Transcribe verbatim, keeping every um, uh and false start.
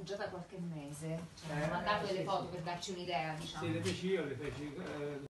già da qualche mese, ci hanno Eh, mandato eh, delle sì, foto sì. per darci un'idea, diciamo. Sì, le feci io, le feci... Eh,